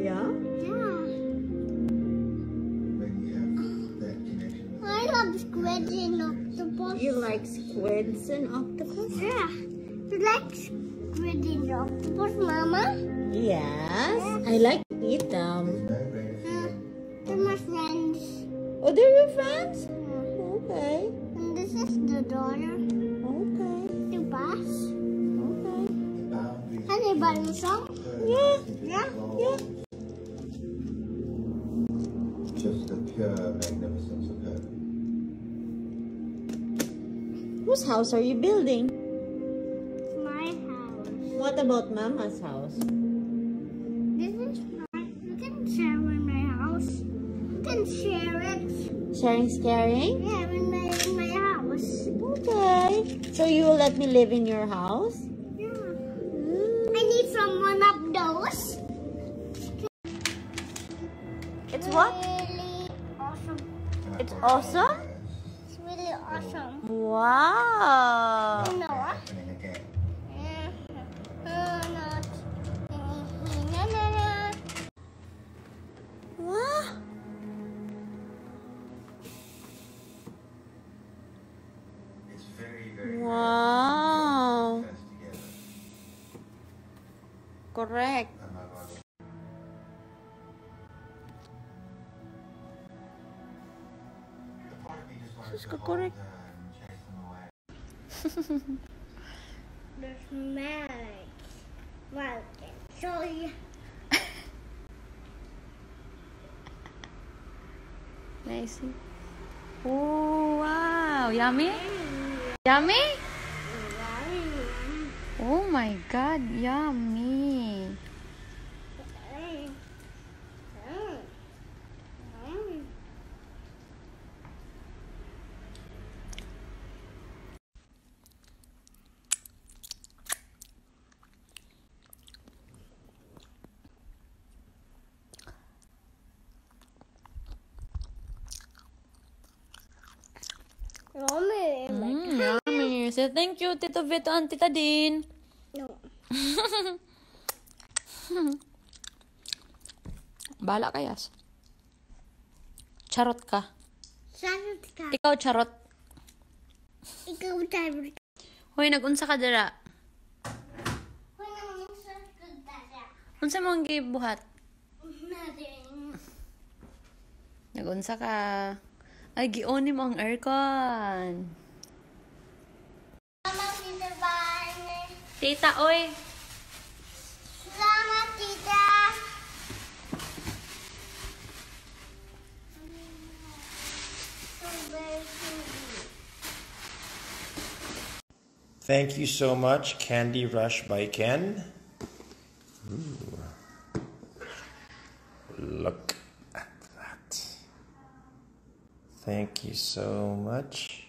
Yeah? Yeah. I love squids and octopus. You like squids and octopus? Yeah. You like squid and octopus, Mama? Yes. I like to eat them. They're my friends. Oh, they're your friends? Yeah. Okay. And this is the daughter. Okay. The boss. Okay. Anybody song? Yeah. Yeah. Yeah. Just the pure magnificence of her. Whose house are you building? It's my house. What about Mama's house? This is mine. You can share in my house. You can share it. Sharing's caring? Yeah, in my house. Okay. So you will let me live in your house? Yeah. I need some one of those. It's what? Really awesome. It's awesome? It's really awesome. Wow. You know what? Happening again. Not. Wow. It's very, very Wow. rare together. Correct. And my brother. The part of me just wanted Sus to ka, hold correct. her and chase them away. There's magic. Well, I can show you. Nice. Oh, wow. Yummy? Yummy? Oh my God, yummy. Yummy. Say thank you, Tito Vito and Tita Din. No. Bahala ka, Yas. Charot ka. Sarot ka. Ikaw, charot. Ikaw sarot ka. Hoy, nag-unsa ka dira. Wala namang sarot ka dada. Unsa mo ang gibuhat? Nothing. Nag-unsa ka. Ay, gioni mo ang aircon. Salamat, Tita Barney. Tita, oy. Salamat, Tita. Thank you so much, Candy Rush by Ken. Ooh. Look at that. Thank you so much.